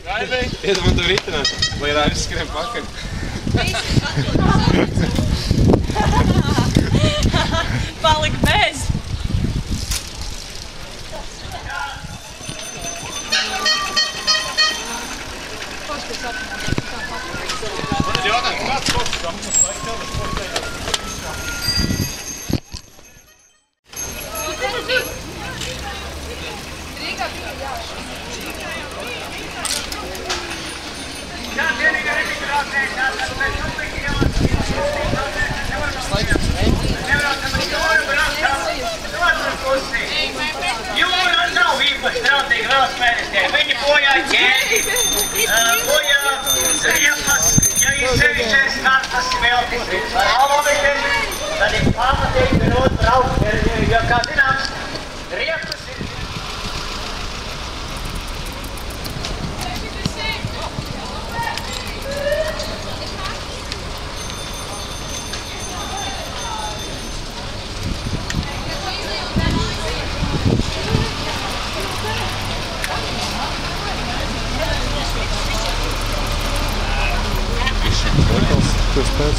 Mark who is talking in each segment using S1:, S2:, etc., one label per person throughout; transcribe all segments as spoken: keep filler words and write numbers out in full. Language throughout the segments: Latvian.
S1: Iedod man to ritināt, lai Raivis skrien pakaļ.
S2: Palika bez.
S1: Man ir jautājums, kāds sports dāmas? Vai tev sportējāt?
S2: Rīgā bija jāša.
S3: Jā, vienīgā remigrācija, tātad mēs publiki nevaram jūru braukt otru pusi. Jūra nav īpaši draudzīga vēlspēlētē. Viņi bojā ķēdi, bojā riepas, ja ir sevišķais kartas veltis ar alovietiem, tad ir pamatīgi vienot braukt, jo, kā zināms, riepas ir.
S1: Kas pēc?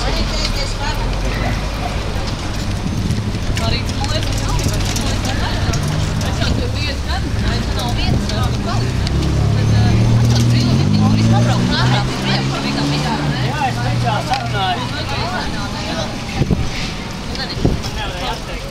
S2: Arī man liekas, ka nav vairs. Es jau tur biju gadu, es nav vietas, vēl tur palīdz. Bet es jau brīlu vitiņu, kur es pabrauku nākrā, bija priekšā, bija kā bija.
S3: Jā, es priekšā sarunāju. Nevar jāsteigt.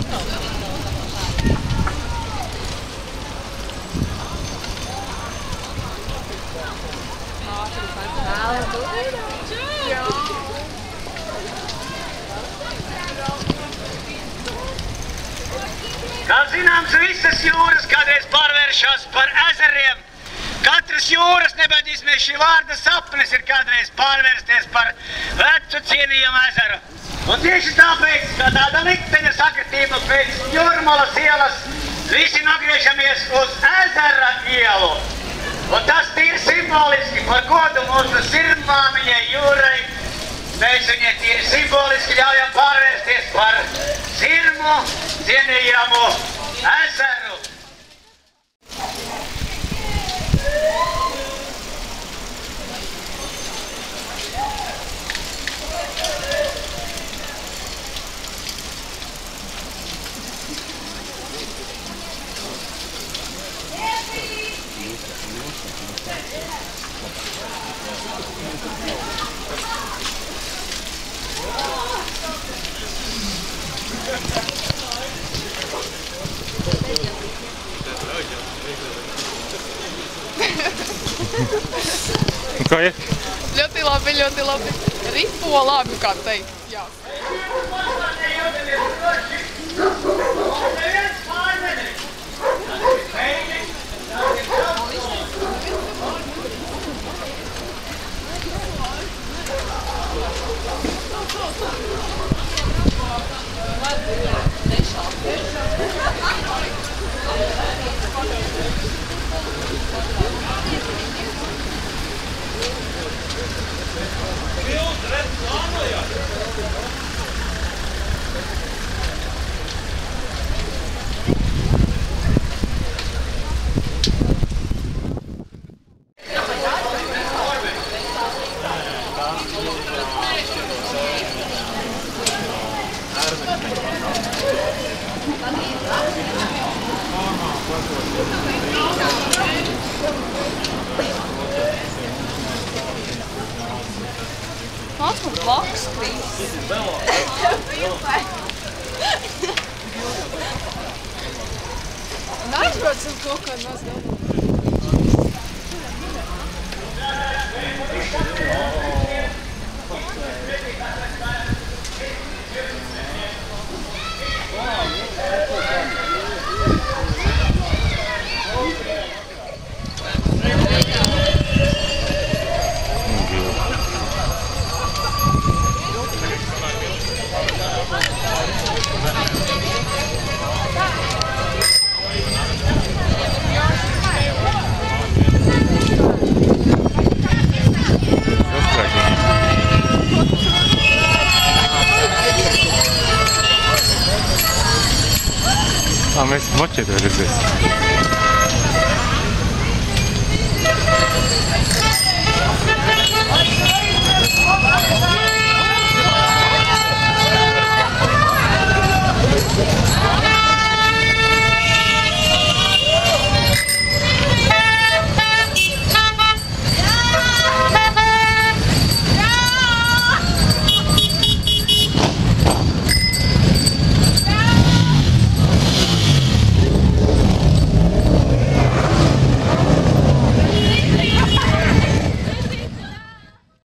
S3: Kā zināms, visas jūras kādreiz pārvēršas par ezeriem. Katras jūras, nebaidīsimies šī vārda sapnis, ir kādreiz pārvērsties par vecu cienījumu ezeru. Un tieši tāpēc, ka tāda likteņa sakritība pēc Jūrmalas ielas, visi nogriežamies uz ezera ielu. Un tas tīri simboliski par godu mūsu sirmāmiņai jūrai. Mēs viņai tīri simboliski ļaujam pārvērsties par sirmu, cienījamu ezeru.
S1: Kā ir?
S4: Ļoti labi, ļoti labi. Ripo labi, kā teikt. Jā. Nāc man blakus krīs. Neaizbrauc uz kaut kādu maz dabū.
S1: Ā, mēs maķetē redzēsim.